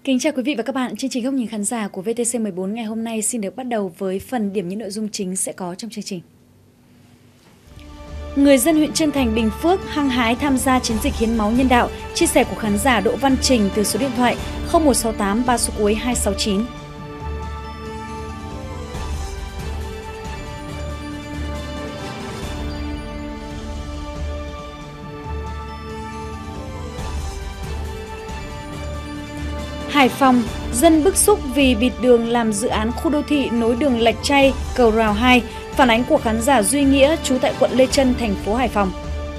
Kính chào quý vị và các bạn. Chương trình Góc nhìn khán giả của VTC14 ngày hôm nay xin được bắt đầu với phần điểm những nội dung chính sẽ có trong chương trình. Người dân huyện Trơn Thành, Bình Phước hăng hái tham gia chiến dịch hiến máu nhân đạo. Chia sẻ của khán giả Đỗ Văn Trình từ số điện thoại 0168 3 số cuối 269. Hải Phòng, dân bức xúc vì bịt đường làm dự án khu đô thị nối đường Lạch Tray, cầu Rào 2, phản ánh của khán giả Duy Nghĩa, trú tại quận Lê Chân, thành phố Hải Phòng.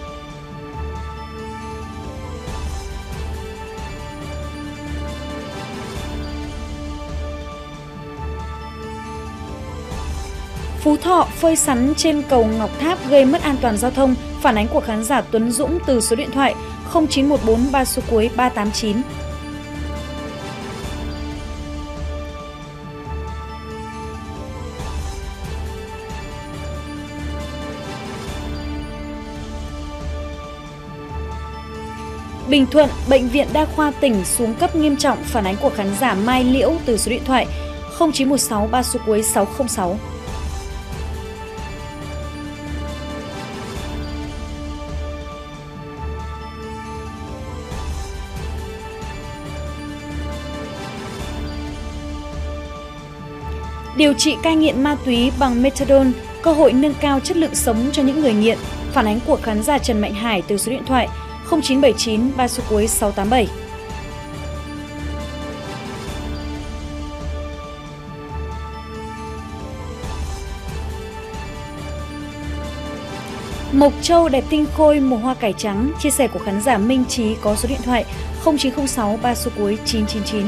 Phú Thọ, phơi sắn trên cầu Ngọc Tháp gây mất an toàn giao thông, phản ánh của khán giả Tuấn Dũng từ số điện thoại 0914 3 số cuối 389. Bình Thuận, Bệnh viện Đa khoa tỉnh xuống cấp nghiêm trọng, phản ánh của khán giả Mai Liễu từ số điện thoại 0916 3 số cuối 606. Điều trị cai nghiện ma túy bằng methadone, cơ hội nâng cao chất lượng sống cho những người nghiện, phản ánh của khán giả Trần Mạnh Hải từ số điện thoại 0979 3 số cuối 687. Mộc Châu đẹp tinh khôi mùa hoa cải trắng, chia sẻ của khán giả Minh Trí có số điện thoại 0906 3 số cuối 999.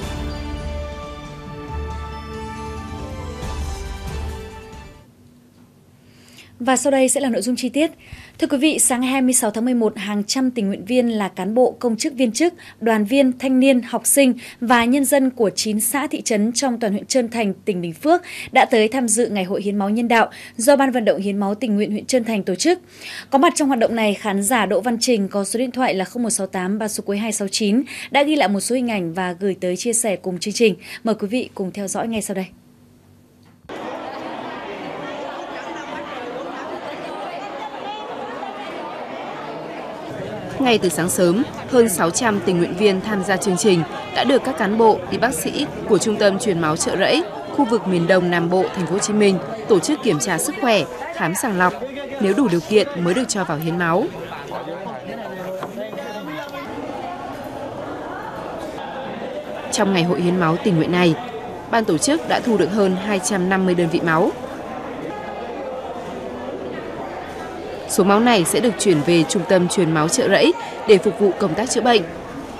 Và sau đây sẽ là nội dung chi tiết. Thưa quý vị, sáng ngày 26 tháng 11, hàng trăm tình nguyện viên là cán bộ, công chức viên chức, đoàn viên, thanh niên, học sinh và nhân dân của 9 xã thị trấn trong toàn huyện Trơn Thành, tỉnh Bình Phước đã tới tham dự Ngày hội hiến máu nhân đạo do Ban vận động hiến máu tình nguyện huyện Trơn Thành tổ chức. Có mặt trong hoạt động này, khán giả Đỗ Văn Trình có số điện thoại là 0168 3 số cuối 269 đã ghi lại một số hình ảnh và gửi tới chia sẻ cùng chương trình. Mời quý vị cùng theo dõi ngay sau đây. Ngay từ sáng sớm, hơn 600 tình nguyện viên tham gia chương trình đã được các cán bộ, y bác sĩ của Trung tâm Truyền máu Chợ Rẫy, khu vực miền Đông Nam Bộ, Thành phố Hồ Chí Minh tổ chức kiểm tra sức khỏe, khám sàng lọc, nếu đủ điều kiện mới được cho vào hiến máu. Trong ngày hội hiến máu tình nguyện này, ban tổ chức đã thu được hơn 250 đơn vị máu. Số máu này sẽ được chuyển về Trung tâm Truyền máu Chợ Rẫy để phục vụ công tác chữa bệnh.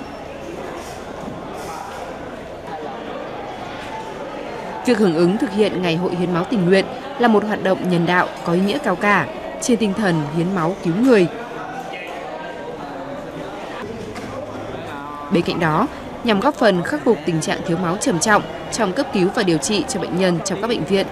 Việc hưởng ứng thực hiện Ngày hội hiến máu tình nguyện là một hoạt động nhân đạo có ý nghĩa cao cả, trên tinh thần hiến máu cứu người. Bên cạnh đó, nhằm góp phần khắc phục tình trạng thiếu máu trầm trọng trong cấp cứu và điều trị cho bệnh nhân trong các bệnh viện.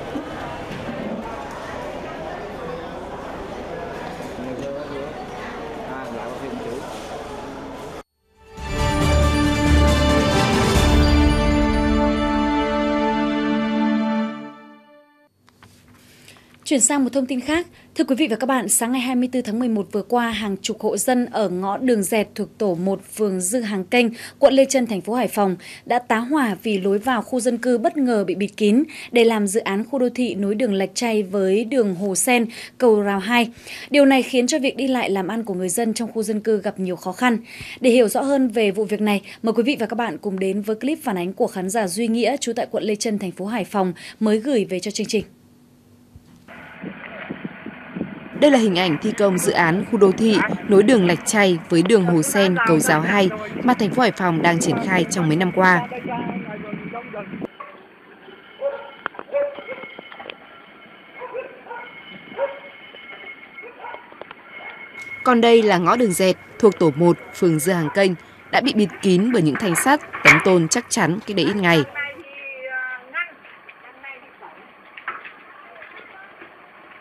Chuyển sang một thông tin khác, thưa quý vị và các bạn, sáng ngày 24 tháng 11 vừa qua, hàng chục hộ dân ở ngõ Đường Dẹt thuộc tổ 1 phường Dư Hàng Kênh, quận Lê Chân, thành phố Hải Phòng đã tá hỏa vì lối vào khu dân cư bất ngờ bị bịt kín để làm dự án khu đô thị nối đường Lạch Tray với đường Hồ Sen, cầu Rào 2. Điều này khiến cho việc đi lại làm ăn của người dân trong khu dân cư gặp nhiều khó khăn. Để hiểu rõ hơn về vụ việc này, mời quý vị và các bạn cùng đến với clip phản ánh của khán giả Duy Nghĩa, trú tại quận Lê Chân, thành phố Hải Phòng mới gửi về cho chương trình. Đây là hình ảnh thi công dự án khu đô thị nối đường Lạch Tray với đường Hồ Sen, cầu Rào 2 mà thành phố Hải Phòng đang triển khai trong mấy năm qua. Còn đây là ngõ Đường Dẹt thuộc tổ 1 phường Dư Hàng Kênh đã bị bịt kín bởi những thanh sắt, tấm tôn chắc chắn cách đây ít ngày.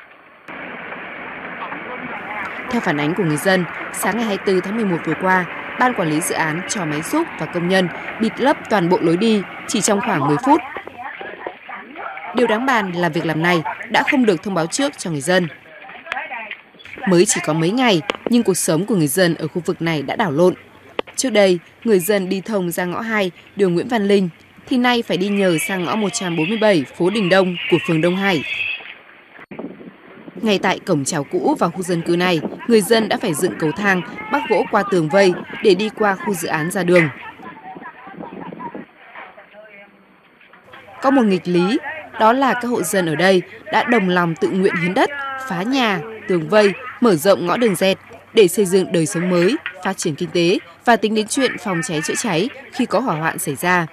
Theo phản ánh của người dân, sáng ngày 24 tháng 11 vừa qua, Ban quản lý dự án cho máy xúc và công nhân bịt lấp toàn bộ lối đi chỉ trong khoảng 10 phút. Điều đáng bàn là việc làm này đã không được thông báo trước cho người dân. Mới chỉ có mấy ngày, nhưng cuộc sống của người dân ở khu vực này đã đảo lộn. Trước đây, người dân đi thông ra ngõ 2, đường Nguyễn Văn Linh, thì nay phải đi nhờ sang ngõ 147 phố Đình Đông của phường Đông Hải. Ngay tại cổng chào cũ vào khu dân cư này, người dân đã phải dựng cầu thang, bắc gỗ qua tường vây để đi qua khu dự án ra đường. Có một nghịch lý, đó là các hộ dân ở đây đã đồng lòng tự nguyện hiến đất, phá nhà, tường vây, mở rộng ngõ đường dẹt để xây dựng đời sống mới, phát triển kinh tế và tính đến chuyện phòng cháy chữa cháy khi có hỏa hoạn xảy ra.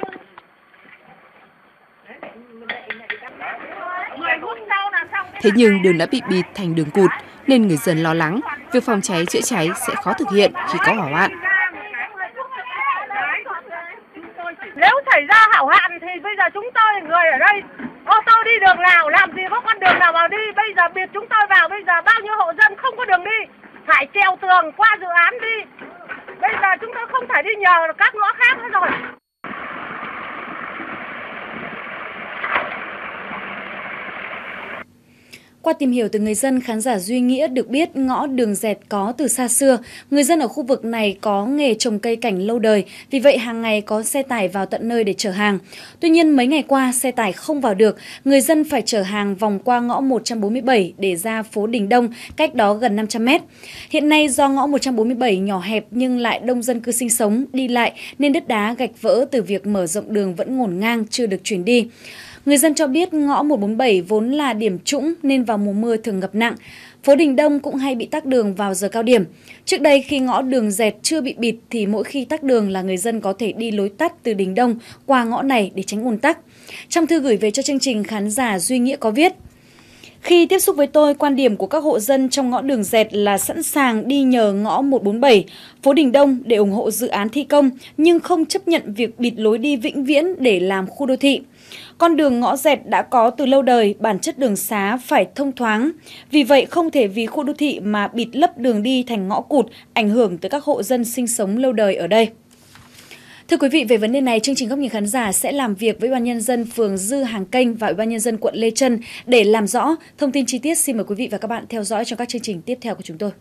Thế nhưng đường đã bị bịt thành đường cụt nên người dân lo lắng việc phòng cháy chữa cháy sẽ khó thực hiện khi có hỏa hoạn. Nếu xảy ra hỏa hoạn thì bây giờ chúng tôi người ở đây ô tô đi đường nào, làm gì có con đường nào vào đi. Bây giờ bịt chúng tôi vào, bây giờ bao nhiêu hộ dân không có đường đi, phải trèo tường qua dự án đi. Bây giờ chúng tôi không thể đi nhờ các ngõ khác nữa rồi. Qua tìm hiểu từ người dân, khán giả Duy Nghĩa được biết ngõ đường dẹt có từ xa xưa. Người dân ở khu vực này có nghề trồng cây cảnh lâu đời, vì vậy hàng ngày có xe tải vào tận nơi để chở hàng. Tuy nhiên mấy ngày qua xe tải không vào được, người dân phải chở hàng vòng qua ngõ 147 để ra phố Đình Đông, cách đó gần 500 mét. Hiện nay do ngõ 147 nhỏ hẹp nhưng lại đông dân cư sinh sống, đi lại nên đất đá gạch vỡ từ việc mở rộng đường vẫn ngổn ngang, chưa được chuyển đi. Người dân cho biết ngõ 147 vốn là điểm trũng nên vào mùa mưa thường ngập nặng. Phố Đình Đông cũng hay bị tắc đường vào giờ cao điểm. Trước đây khi ngõ đường dẹt chưa bị bịt thì mỗi khi tắc đường là người dân có thể đi lối tắt từ Đình Đông qua ngõ này để tránh ùn tắc. Trong thư gửi về cho chương trình, khán giả Duy Nghĩa có viết: Khi tiếp xúc với tôi, quan điểm của các hộ dân trong ngõ đường dẹt là sẵn sàng đi nhờ ngõ 147, phố Đình Đông để ủng hộ dự án thi công, nhưng không chấp nhận việc bịt lối đi vĩnh viễn để làm khu đô thị. Con đường ngõ dẹt đã có từ lâu đời, bản chất đường xá phải thông thoáng. Vì vậy không thể vì khu đô thị mà bịt lấp đường đi thành ngõ cụt, ảnh hưởng tới các hộ dân sinh sống lâu đời ở đây. Thưa quý vị, về vấn đề này, chương trình Góc nhìn khán giả sẽ làm việc với Ủy ban nhân dân phường Dư Hàng Kênh và Ủy ban nhân dân quận Lê Chân để làm rõ. Thông tin chi tiết xin mời quý vị và các bạn theo dõi trong các chương trình tiếp theo của chúng tôi.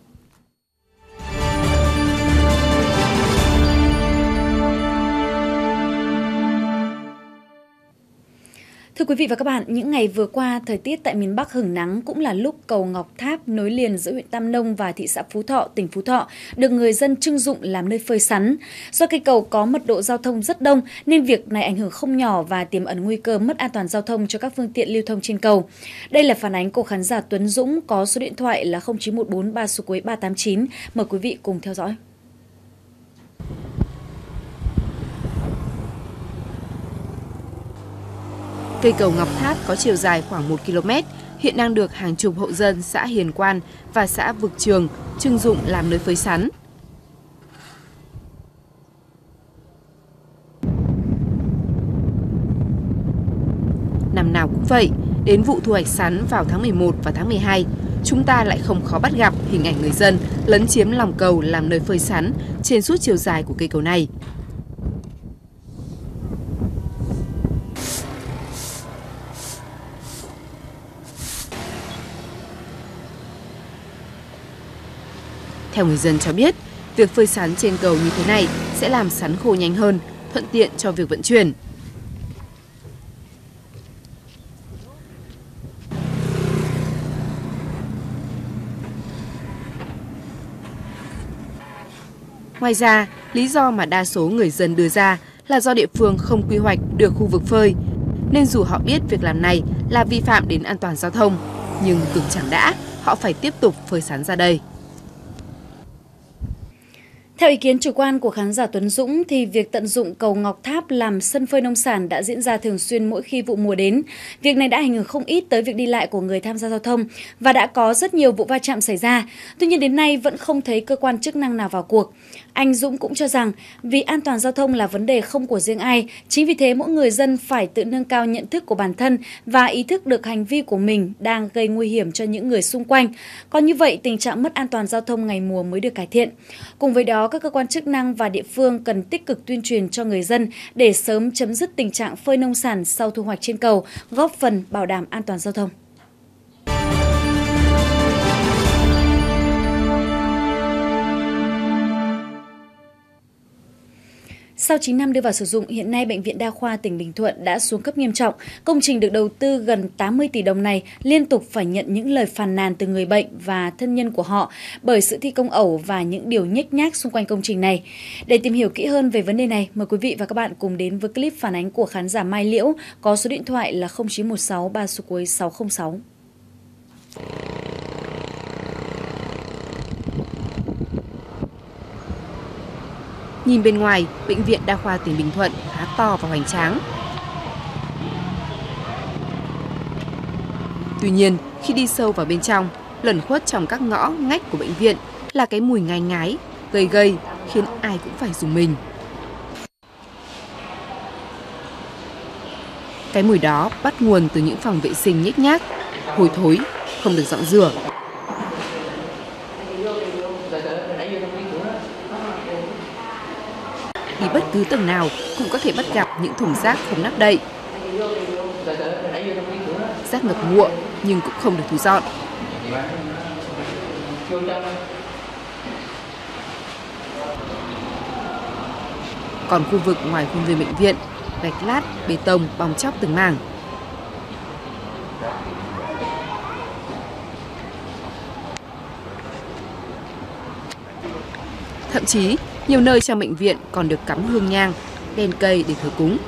Thưa quý vị và các bạn, những ngày vừa qua, thời tiết tại miền Bắc hửng nắng cũng là lúc cầu Ngọc Tháp nối liền giữa huyện Tam Nông và thị xã Phú Thọ, tỉnh Phú Thọ được người dân trưng dụng làm nơi phơi sắn. Do cây cầu có mật độ giao thông rất đông nên việc này ảnh hưởng không nhỏ và tiềm ẩn nguy cơ mất an toàn giao thông cho các phương tiện lưu thông trên cầu. Đây là phản ánh của khán giả Tuấn Dũng có số điện thoại là 0914 3 số cuối 389. Mời quý vị cùng theo dõi. Cây cầu Ngọc Tháp có chiều dài khoảng 1 km, hiện đang được hàng chục hộ dân xã Hiền Quan và xã Vực Trường trưng dụng làm nơi phơi sắn. Năm nào cũng vậy, đến vụ thu hoạch sắn vào tháng 11 và tháng 12, chúng ta lại không khó bắt gặp hình ảnh người dân lấn chiếm lòng cầu làm nơi phơi sắn trên suốt chiều dài của cây cầu này. Theo người dân cho biết, việc phơi sắn trên cầu như thế này sẽ làm sắn khô nhanh hơn, thuận tiện cho việc vận chuyển. Ngoài ra, lý do mà đa số người dân đưa ra là do địa phương không quy hoạch được khu vực phơi, nên dù họ biết việc làm này là vi phạm đến an toàn giao thông, nhưng cực chẳng đã, họ phải tiếp tục phơi sắn ra đây. Theo ý kiến chủ quan của khán giả Tuấn Dũng thì việc tận dụng cầu Ngọc Tháp làm sân phơi nông sản đã diễn ra thường xuyên mỗi khi vụ mùa đến. Việc này đã ảnh hưởng không ít tới việc đi lại của người tham gia giao thông và đã có rất nhiều vụ va chạm xảy ra. Tuy nhiên đến nay vẫn không thấy cơ quan chức năng nào vào cuộc. Anh Dũng cũng cho rằng vì an toàn giao thông là vấn đề không của riêng ai, chính vì thế mỗi người dân phải tự nâng cao nhận thức của bản thân và ý thức được hành vi của mình đang gây nguy hiểm cho những người xung quanh. Còn như vậy, tình trạng mất an toàn giao thông ngày mùa mới được cải thiện. Cùng với đó, các cơ quan chức năng và địa phương cần tích cực tuyên truyền cho người dân để sớm chấm dứt tình trạng phơi nông sản sau thu hoạch trên cầu, góp phần bảo đảm an toàn giao thông. Sau 9 năm đưa vào sử dụng, hiện nay Bệnh viện Đa khoa tỉnh Bình Thuận đã xuống cấp nghiêm trọng. Công trình được đầu tư gần 80 tỷ đồng này liên tục phải nhận những lời phàn nàn từ người bệnh và thân nhân của họ bởi sự thi công ẩu và những điều nhếch nhác xung quanh công trình này. Để tìm hiểu kỹ hơn về vấn đề này, mời quý vị và các bạn cùng đến với clip phản ánh của khán giả Mai Liễu có số điện thoại là 0916 3 số cuối 606. Nhìn bên ngoài, Bệnh viện Đa khoa tỉnh Bình Thuận khá to và hoành tráng. Tuy nhiên, khi đi sâu vào bên trong, lẩn khuất trong các ngõ ngách của bệnh viện là cái mùi ngai ngái, gây khiến ai cũng phải rùng mình. Cái mùi đó bắt nguồn từ những phòng vệ sinh nhếch nhác, hôi thối, không được dọn rửa. Đi bất cứ tầng nào cũng có thể bắt gặp những thùng rác không nắp đậy. Rác ngập ngụa nhưng cũng không được thu dọn. Còn khu vực ngoài khuôn viên bệnh viện, gạch lát, bê tông bong chóc từng mảng. Thậm chí, nhiều nơi trong bệnh viện còn được cắm hương nhang, đèn cây để thờ cúng.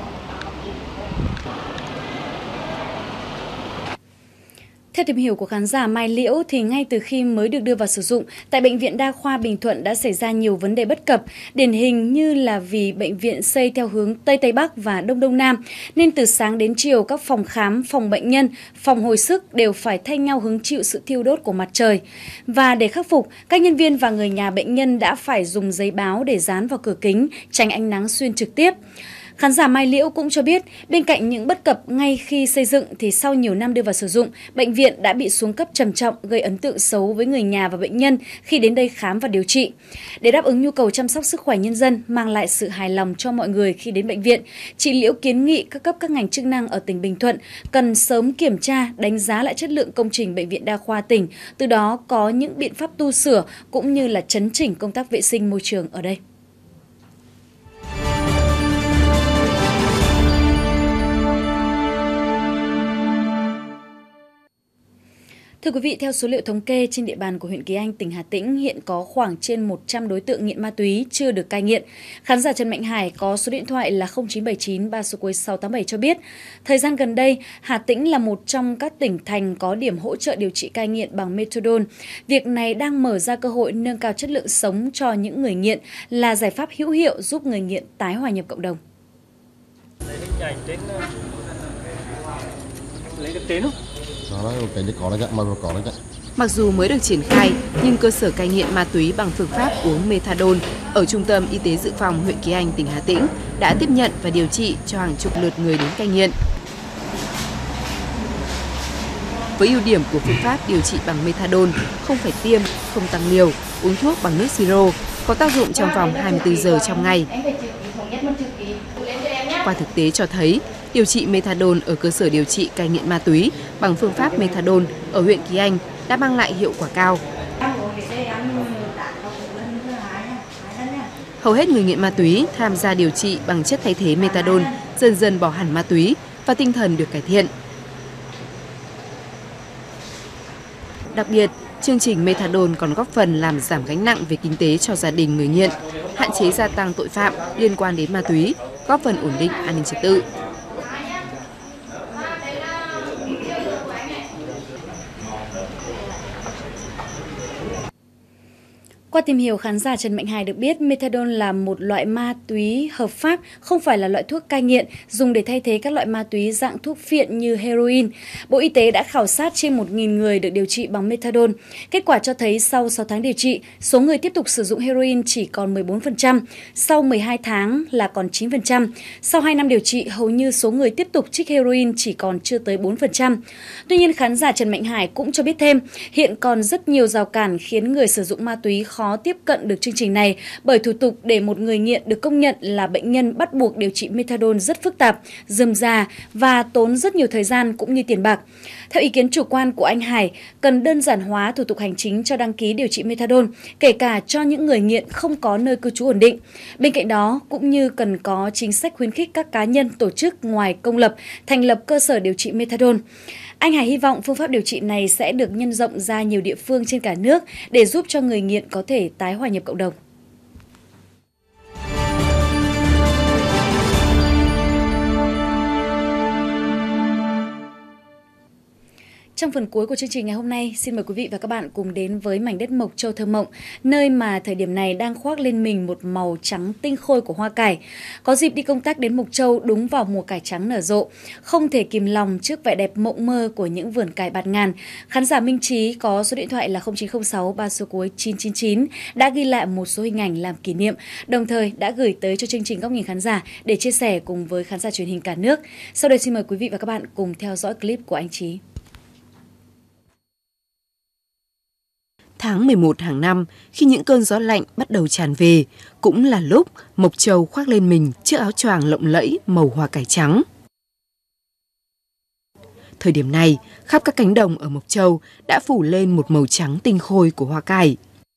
Theo tìm hiểu của khán giả Mai Liễu thì ngay từ khi mới được đưa vào sử dụng, tại Bệnh viện Đa khoa Bình Thuận đã xảy ra nhiều vấn đề bất cập, điển hình như là vì bệnh viện xây theo hướng Tây Tây Bắc và Đông Đông Nam, nên từ sáng đến chiều các phòng khám, phòng bệnh nhân, phòng hồi sức đều phải thay nhau hứng chịu sự thiêu đốt của mặt trời. Và để khắc phục, các nhân viên và người nhà bệnh nhân đã phải dùng giấy báo để dán vào cửa kính, tránh ánh nắng xuyên trực tiếp. Khán giả Mai Liễu cũng cho biết, bên cạnh những bất cập ngay khi xây dựng thì sau nhiều năm đưa vào sử dụng, bệnh viện đã bị xuống cấp trầm trọng, gây ấn tượng xấu với người nhà và bệnh nhân khi đến đây khám và điều trị. Để đáp ứng nhu cầu chăm sóc sức khỏe nhân dân, mang lại sự hài lòng cho mọi người khi đến bệnh viện, chị Liễu kiến nghị các cấp các ngành chức năng ở tỉnh Bình Thuận cần sớm kiểm tra, đánh giá lại chất lượng công trình Bệnh viện Đa khoa tỉnh, từ đó có những biện pháp tu sửa cũng như là chấn chỉnh công tác vệ sinh môi trường ở đây. Thưa quý vị, theo số liệu thống kê, trên địa bàn của huyện Kỳ Anh, tỉnh Hà Tĩnh hiện có khoảng trên 100 đối tượng nghiện ma túy chưa được cai nghiện. Khán giả Trần Mạnh Hải có số điện thoại là 0979 3 số cuối 687 cho biết, thời gian gần đây, Hà Tĩnh là một trong các tỉnh thành có điểm hỗ trợ điều trị cai nghiện bằng methadone. Việc này đang mở ra cơ hội nâng cao chất lượng sống cho những người nghiện, là giải pháp hữu hiệu giúp người nghiện tái hòa nhập cộng đồng. Mặc dù mới được triển khai, nhưng cơ sở cai nghiện ma túy bằng phương pháp uống methadone ở Trung tâm Y tế Dự phòng huyện Kỳ Anh, tỉnh Hà Tĩnh đã tiếp nhận và điều trị cho hàng chục lượt người đến cai nghiện. Với ưu điểm của phương pháp điều trị bằng methadone, không phải tiêm, không tăng liều, uống thuốc bằng nước siro, có tác dụng trong vòng 24 giờ trong ngày. Qua thực tế cho thấy, điều trị methadone ở cơ sở điều trị cai nghiện ma túy bằng phương pháp methadone ở huyện Kỳ Anh đã mang lại hiệu quả cao. Hầu hết người nghiện ma túy tham gia điều trị bằng chất thay thế methadone dần dần bỏ hẳn ma túy và tinh thần được cải thiện. Đặc biệt, chương trình methadone còn góp phần làm giảm gánh nặng về kinh tế cho gia đình người nghiện, hạn chế gia tăng tội phạm liên quan đến ma túy, góp phần ổn định an ninh trật tự. Qua tìm hiểu, khán giả Trần Mạnh Hải được biết methadone là một loại ma túy hợp pháp, không phải là loại thuốc cai nghiện, dùng để thay thế các loại ma túy dạng thuốc phiện như heroin. Bộ Y tế đã khảo sát trên 1.000 người được điều trị bằng methadone. Kết quả cho thấy sau 6 tháng điều trị, số người tiếp tục sử dụng heroin chỉ còn 14%, sau 12 tháng là còn 9%. Sau 2 năm điều trị, hầu như số người tiếp tục trích heroin chỉ còn chưa tới 4%. Tuy nhiên, khán giả Trần Mạnh Hải cũng cho biết thêm, hiện còn rất nhiều rào cản khiến người sử dụng ma túy khó tiếp cận được chương trình này, bởi thủ tục để một người nghiện được công nhận là bệnh nhân bắt buộc điều trị methadone rất phức tạp, rườm rà và tốn rất nhiều thời gian cũng như tiền bạc. Theo ý kiến chủ quan của anh Hải, cần đơn giản hóa thủ tục hành chính cho đăng ký điều trị methadone, kể cả cho những người nghiện không có nơi cư trú ổn định. Bên cạnh đó, cũng như cần có chính sách khuyến khích các cá nhân, tổ chức ngoài công lập thành lập cơ sở điều trị methadone. Anh Hải hy vọng phương pháp điều trị này sẽ được nhân rộng ra nhiều địa phương trên cả nước để giúp cho người nghiện có thể tái hòa nhập cộng đồng. Trong phần cuối của chương trình ngày hôm nay, xin mời quý vị và các bạn cùng đến với mảnh đất Mộc Châu thơ mộng, nơi mà thời điểm này đang khoác lên mình một màu trắng tinh khôi của hoa cải. Có dịp đi công tác đến Mộc Châu đúng vào mùa cải trắng nở rộ, không thể kìm lòng trước vẻ đẹp mộng mơ của những vườn cải bạt ngàn. Khán giả Minh Trí có số điện thoại là 0906 3 số cuối 999 đã ghi lại một số hình ảnh làm kỷ niệm, đồng thời đã gửi tới cho chương trình Góc nhìn khán giả để chia sẻ cùng với khán giả truyền hình cả nước. Sau đây xin mời quý vị và các bạn cùng theo dõi clip của anh Trí. Tháng 11 hàng năm, khi những cơn gió lạnh bắt đầu tràn về, cũng là lúc Mộc Châu khoác lên mình chiếc áo choàng lộng lẫy màu hoa cải trắng. Thời điểm này, khắp các cánh đồng ở Mộc Châu đã phủ lên một màu trắng tinh khôi của hoa cải.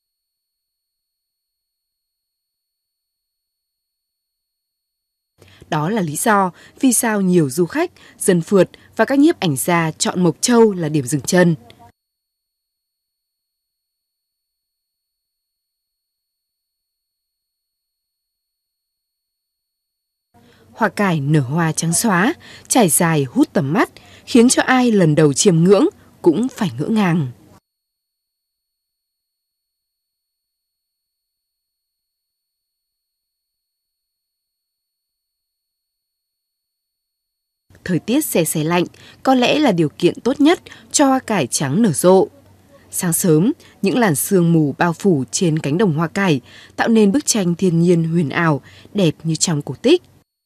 Đó là lý do vì sao nhiều du khách, dân phượt và các nhiếp ảnh gia chọn Mộc Châu là điểm dừng chân. Hoa cải nở hoa trắng xóa, trải dài hút tầm mắt, khiến cho ai lần đầu chiêm ngưỡng cũng phải ngỡ ngàng. Thời tiết se se lạnh có lẽ là điều kiện tốt nhất cho hoa cải trắng nở rộ. Sáng sớm, những làn sương mù bao phủ trên cánh đồng hoa cải tạo nên bức tranh thiên nhiên huyền ảo, đẹp như trong cổ tích.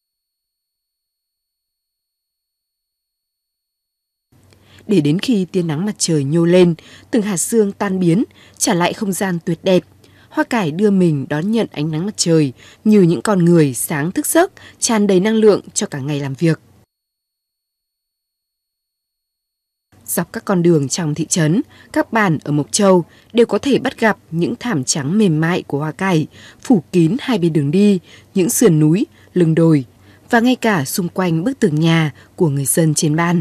Để đến khi tia nắng mặt trời nhô lên, từng hạt sương tan biến, trả lại không gian tuyệt đẹp, hoa cải đưa mình đón nhận ánh nắng mặt trời như những con người sáng thức giấc, tràn đầy năng lượng cho cả ngày làm việc. Dọc các con đường trong thị trấn, các bản ở Mộc Châu đều có thể bắt gặp những thảm trắng mềm mại của hoa cải, phủ kín hai bên đường đi, những sườn núi, lưng đồi, và ngay cả xung quanh bức tường nhà của người dân trên bản.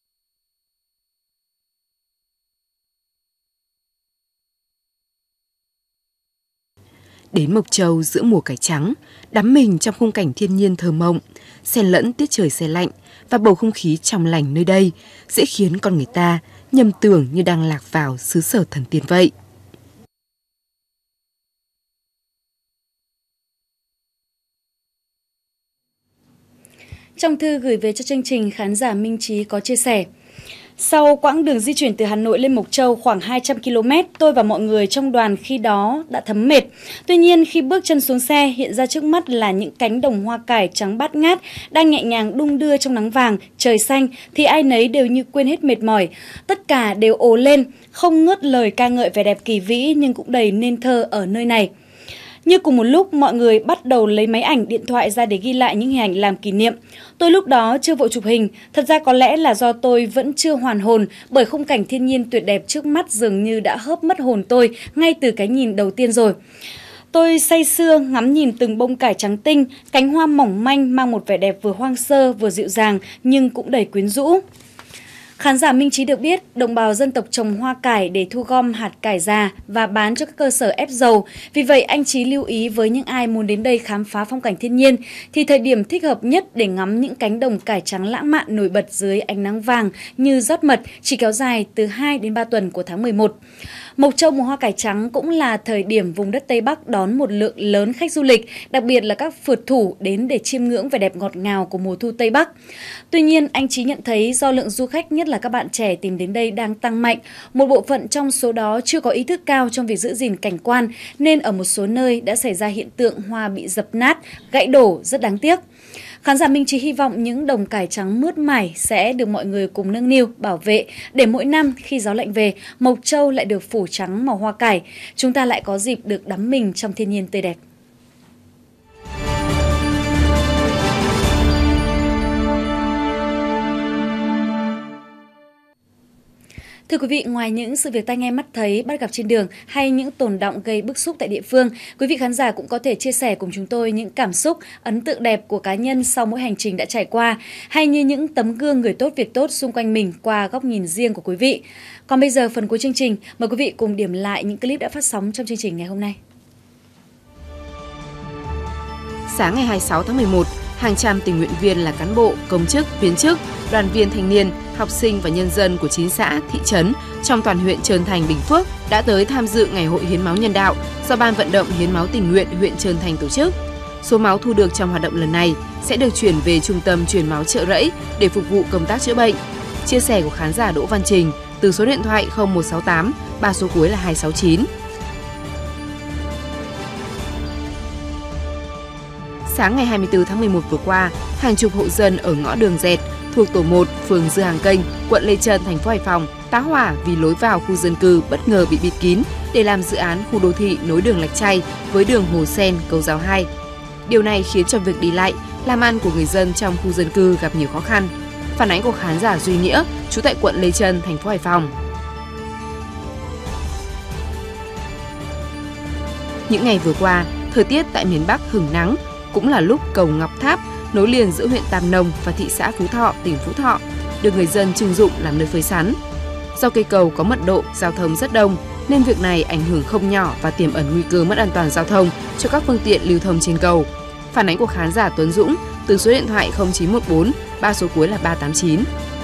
Đến Mộc Châu giữa mùa cải trắng, đắm mình trong khung cảnh thiên nhiên thơ mộng, xen lẫn tiết trời se lạnh và bầu không khí trong lành nơi đây dễ khiến con người ta nhầm tưởng như đang lạc vào xứ sở thần tiên vậy. Trong thư gửi về cho chương trình, khán giả Minh Trí có chia sẻ: sau quãng đường di chuyển từ Hà Nội lên Mộc Châu khoảng 200 km, tôi và mọi người trong đoàn khi đó đã thấm mệt. Tuy nhiên, khi bước chân xuống xe, hiện ra trước mắt là những cánh đồng hoa cải trắng bát ngát đang nhẹ nhàng đung đưa trong nắng vàng, trời xanh, thì ai nấy đều như quên hết mệt mỏi. Tất cả đều ồ lên, không ngớt lời ca ngợi vẻ đẹp kỳ vĩ nhưng cũng đầy nên thơ ở nơi này. Như cùng một lúc, mọi người bắt đầu lấy máy ảnh, điện thoại ra để ghi lại những hình ảnh làm kỷ niệm. Tôi lúc đó chưa vội chụp hình, thật ra có lẽ là do tôi vẫn chưa hoàn hồn, bởi khung cảnh thiên nhiên tuyệt đẹp trước mắt dường như đã hớp mất hồn tôi ngay từ cái nhìn đầu tiên rồi. Tôi say sưa ngắm nhìn từng bông cải trắng tinh, cánh hoa mỏng manh mang một vẻ đẹp vừa hoang sơ vừa dịu dàng nhưng cũng đầy quyến rũ. Khán giả Minh Trí được biết, đồng bào dân tộc trồng hoa cải để thu gom hạt cải già và bán cho các cơ sở ép dầu. Vì vậy, anh Trí lưu ý với những ai muốn đến đây khám phá phong cảnh thiên nhiên, thì thời điểm thích hợp nhất để ngắm những cánh đồng cải trắng lãng mạn nổi bật dưới ánh nắng vàng như giót mật chỉ kéo dài từ 2 đến 3 tuần của tháng 11. Mộc Châu mùa hoa cải trắng cũng là thời điểm vùng đất Tây Bắc đón một lượng lớn khách du lịch, đặc biệt là các phượt thủ đến để chiêm ngưỡng vẻ đẹp ngọt ngào của mùa thu Tây Bắc. Tuy nhiên, anh Trí nhận thấy do lượng du khách, nhất là các bạn trẻ tìm đến đây đang tăng mạnh, một bộ phận trong số đó chưa có ý thức cao trong việc giữ gìn cảnh quan, nên ở một số nơi đã xảy ra hiện tượng hoa bị dập nát, gãy đổ rất đáng tiếc. Khán giả Minh Trí hy vọng những đồng cải trắng mướt mải sẽ được mọi người cùng nâng niu, bảo vệ để mỗi năm khi gió lạnh về, Mộc Châu lại được phủ trắng màu hoa cải. Chúng ta lại có dịp được đắm mình trong thiên nhiên tươi đẹp. Thưa quý vị, ngoài những sự việc tai nghe mắt thấy, bắt gặp trên đường hay những tồn đọng gây bức xúc tại địa phương, quý vị khán giả cũng có thể chia sẻ cùng chúng tôi những cảm xúc, ấn tượng đẹp của cá nhân sau mỗi hành trình đã trải qua, hay như những tấm gương người tốt việc tốt xung quanh mình qua góc nhìn riêng của quý vị. Còn bây giờ, phần cuối chương trình, mời quý vị cùng điểm lại những clip đã phát sóng trong chương trình ngày hôm nay. Sáng ngày 26 tháng 11, hàng trăm tình nguyện viên là cán bộ, công chức, viên chức, đoàn viên thanh niên, học sinh và nhân dân của 9 xã, thị trấn trong toàn huyện Trơn Thành, Bình Phước đã tới tham dự Ngày hội hiến máu nhân đạo do Ban vận động hiến máu tình nguyện huyện Trơn Thành tổ chức. Số máu thu được trong hoạt động lần này sẽ được chuyển về Trung tâm truyền máu Chợ Rẫy để phục vụ công tác chữa bệnh. Chia sẻ của khán giả Đỗ Văn Trình từ số điện thoại 0168 3 số cuối là 269. Sáng ngày 24 tháng 11 vừa qua, hàng chục hộ dân ở ngõ Đường Dẹt thuộc tổ 1, phường Dư Hàng Kênh, quận Lê Chân, thành phố Hải Phòng tá hỏa vì lối vào khu dân cư bất ngờ bị bịt kín để làm dự án khu đô thị nối đường Lạch Tray với đường Hồ Sen, Cầu Giáo 2. Điều này khiến cho việc đi lại, làm ăn của người dân trong khu dân cư gặp nhiều khó khăn. Phản ánh của khán giả Duy Nghĩa, trú tại quận Lê Chân, thành phố Hải Phòng. Những ngày vừa qua, thời tiết tại miền Bắc hửng nắng, cũng là lúc cầu Ngọc Tháp nối liền giữa huyện Tam Nông và thị xã Phú Thọ, tỉnh Phú Thọ, được người dân trưng dụng làm nơi phơi sắn. Do cây cầu có mật độ giao thông rất đông, nên việc này ảnh hưởng không nhỏ và tiềm ẩn nguy cơ mất an toàn giao thông cho các phương tiện lưu thông trên cầu. Phản ánh của khán giả Tuấn Dũng từ số điện thoại 0914 3 số cuối là 389.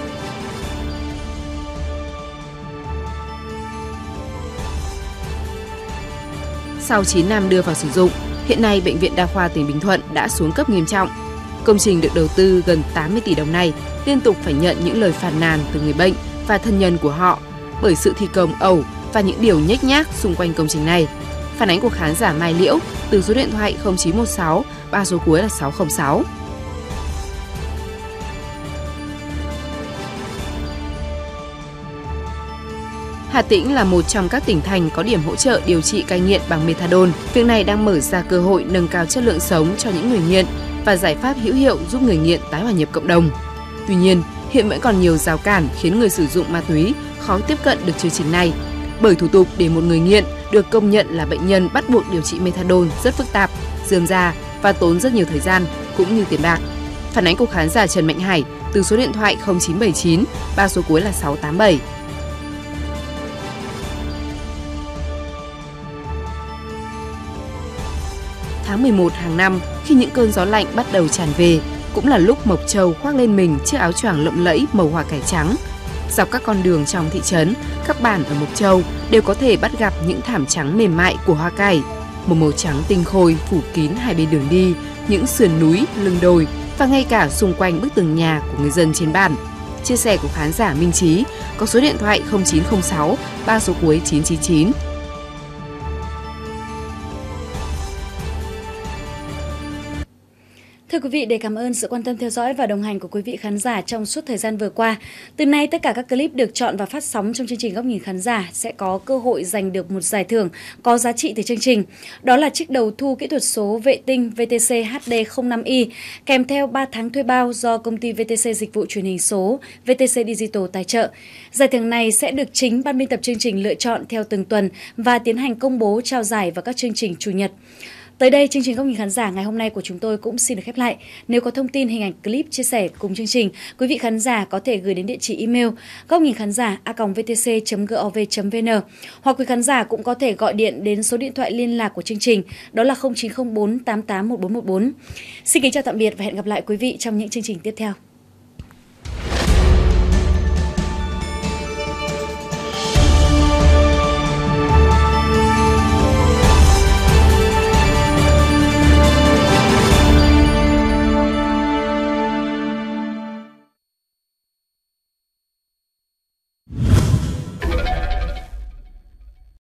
Sau 9 năm đưa vào sử dụng, hiện nay Bệnh viện Đa khoa tỉnh Bình Thuận đã xuống cấp nghiêm trọng. Công trình được đầu tư gần 80 tỷ đồng này liên tục phải nhận những lời phàn nàn từ người bệnh và thân nhân của họ bởi sự thi công ẩu và những điều nhếch nhác xung quanh công trình này. Phản ánh của khán giả Mai Liễu từ số điện thoại 0916 3 số cuối là 606. Hà Tĩnh là một trong các tỉnh thành có điểm hỗ trợ điều trị cai nghiện bằng methadone. Việc này đang mở ra cơ hội nâng cao chất lượng sống cho những người nghiện và giải pháp hữu hiệu giúp người nghiện tái hòa nhập cộng đồng. Tuy nhiên, hiện vẫn còn nhiều rào cản khiến người sử dụng ma túy khó tiếp cận được chương trình này. Bởi thủ tục để một người nghiện được công nhận là bệnh nhân bắt buộc điều trị methadone rất phức tạp, rườm rà và tốn rất nhiều thời gian cũng như tiền bạc. Phản ánh của khán giả Trần Mạnh Hải từ số điện thoại 0979 3 số cuối là 687. Tháng 11 hàng năm, khi những cơn gió lạnh bắt đầu tràn về, cũng là lúc Mộc Châu khoác lên mình chiếc áo choàng lộng lẫy màu hoa cải trắng. Dọc các con đường trong thị trấn, các bản ở Mộc Châu đều có thể bắt gặp những thảm trắng mềm mại của hoa cải. Một màu trắng tinh khôi phủ kín hai bên đường đi, những sườn núi, lưng đồi và ngay cả xung quanh bức tường nhà của người dân trên bản. Chia sẻ của khán giả Minh Trí có số điện thoại 0906 3 số cuối 999. Thưa quý vị, để cảm ơn sự quan tâm theo dõi và đồng hành của quý vị khán giả trong suốt thời gian vừa qua, từ nay tất cả các clip được chọn và phát sóng trong chương trình Góc nhìn khán giả sẽ có cơ hội giành được một giải thưởng có giá trị từ chương trình. Đó là chiếc đầu thu kỹ thuật số vệ tinh VTC HD05i kèm theo 3 tháng thuê bao do công ty VTC Dịch vụ Truyền hình số VTC Digital tài trợ. Giải thưởng này sẽ được chính ban biên tập chương trình lựa chọn theo từng tuần và tiến hành công bố trao giải vào các chương trình Chủ nhật. Tới đây, chương trình Góc nhìn khán giả ngày hôm nay của chúng tôi cũng xin được khép lại. Nếu có thông tin, hình ảnh, clip chia sẻ cùng chương trình, quý vị khán giả có thể gửi đến địa chỉ email gocnhinkhángiả@vtc.gov.vn, hoặc quý khán giả cũng có thể gọi điện đến số điện thoại liên lạc của chương trình, đó là 0904 88 1414. Xin kính chào tạm biệt và hẹn gặp lại quý vị trong những chương trình tiếp theo.